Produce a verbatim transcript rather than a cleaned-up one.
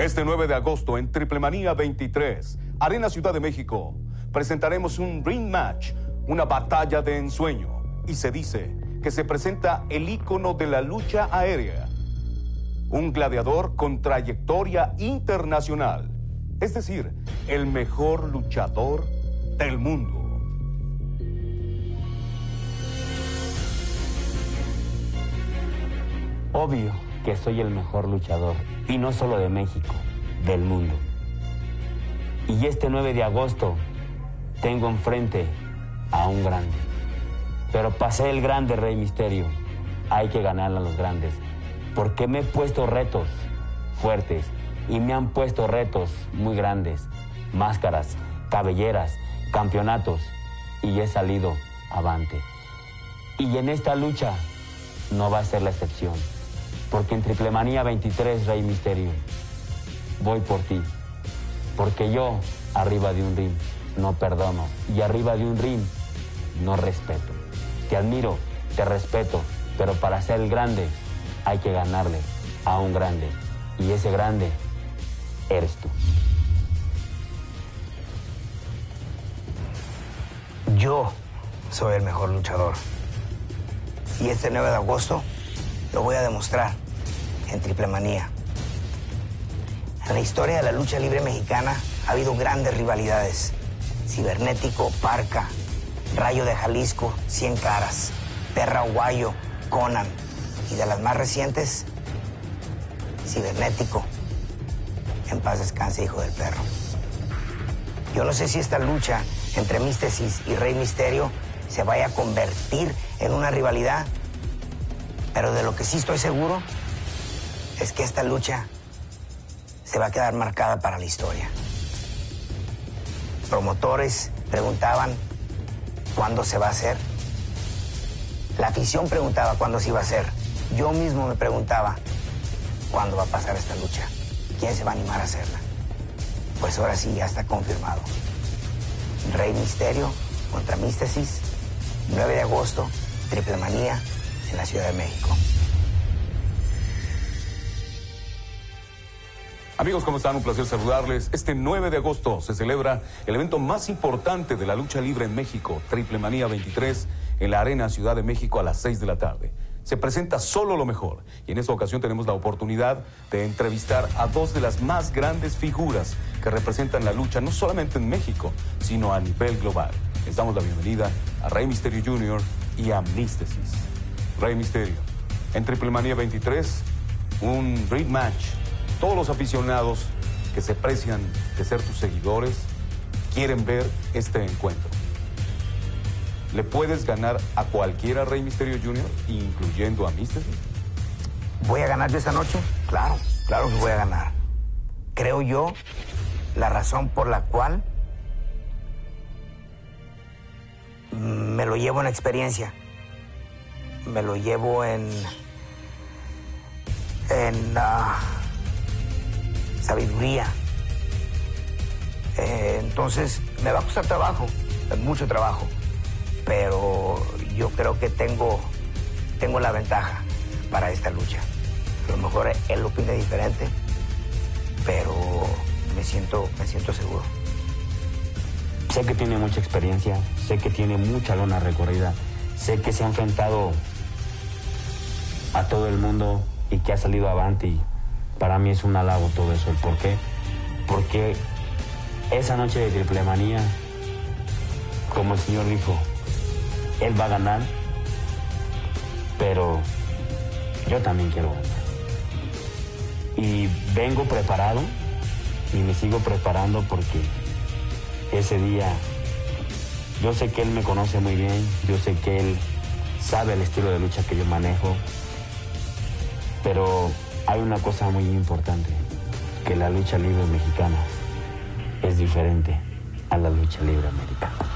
Este nueve de agosto en Triplemanía veintitrés, Arena Ciudad de México, presentaremos un ring match, una batalla de ensueño. Y se dice que se presenta el ícono de la lucha aérea, un gladiador con trayectoria internacional, es decir, el mejor luchador del mundo. Obvio que soy el mejor luchador, y no solo de México, del mundo. Y este nueve de agosto tengo enfrente a un grande. Pero pasé el grande Rey Misterio, hay que ganarle a los grandes, porque me he puesto retos fuertes y me han puesto retos muy grandes, máscaras, cabelleras, campeonatos, y he salido avante. Y en esta lucha no va a ser la excepción, porque en Triplemanía veintitrés, Rey Misterio, voy por ti, porque yo arriba de un ring no perdono, y arriba de un ring no respeto. Te admiro, te respeto, pero para ser el grande hay que ganarle a un grande, y ese grande eres tú. Yo soy el mejor luchador, y este nueve de agosto lo voy a demostrar en Triplemanía. En la historia de la lucha libre mexicana ha habido grandes rivalidades: Cibernético, Parca, Rayo de Jalisco, Cien Caras, Perra Aguayo, Conan, y de las más recientes, Cibernético. En paz descanse, hijo del perro. Yo no sé si esta lucha entre Místesis y Rey Misterio se vaya a convertir en una rivalidad, pero de lo que sí estoy seguro es que esta lucha se va a quedar marcada para la historia. Promotores preguntaban cuándo se va a hacer. La afición preguntaba cuándo se iba a hacer. Yo mismo me preguntaba cuándo va a pasar esta lucha. ¿Quién se va a animar a hacerla? Pues ahora sí, ya está confirmado. Rey Misterio contra Místesis, nueve de agosto, Triplemanía, en la Ciudad de México. Amigos, ¿cómo están? Un placer saludarles. Este nueve de agosto se celebra el evento más importante de la lucha libre en México, Triplemanía veintitrés, en la Arena Ciudad de México a las seis de la tarde. Se presenta solo lo mejor, y en esta ocasión tenemos la oportunidad de entrevistar a dos de las más grandes figuras que representan la lucha no solamente en México, sino a nivel global. Les damos la bienvenida a Rey Misterio junior y a Místesis. Rey Misterio, en Triplemanía veintitrés, un ring match. Todos los aficionados que se precian de ser tus seguidores quieren ver este encuentro. ¿Le puedes ganar a cualquiera, Rey Misterio junior, incluyendo a Místesis? ¿Voy a ganar yo esta noche? Claro, claro que voy a ganar. Creo yo, la razón por la cual me lo llevo en experiencia, me lo llevo en... en... Uh, sabiduría. Eh, entonces, me va a costar trabajo, mucho trabajo, pero yo creo que tengo, tengo la ventaja para esta lucha. A lo mejor él opina diferente, pero me siento, me siento seguro. Sé que tiene mucha experiencia, sé que tiene mucha lona recorrida, sé que se ha enfrentado a todo el mundo y que ha salido avante, y para mí es un halago todo eso. ¿Por qué? Porque esa noche de Triplemanía, como el señor dijo, él va a ganar, pero yo también quiero ganar. Y vengo preparado y me sigo preparando porque ese día yo sé que él me conoce muy bien, yo sé que él sabe el estilo de lucha que yo manejo, pero hay una cosa muy importante, que la lucha libre mexicana es diferente a la lucha libre americana.